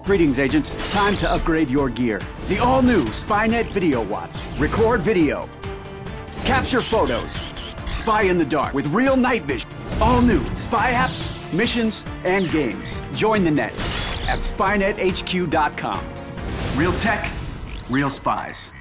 Greetings, Agent. Time to upgrade your gear. The all-new Spynet Video Watch. Record video. Capture photos. Spy in the dark with real night vision. All new spy apps, missions, and games. Join the net at spynethq.com. Real tech, real spies.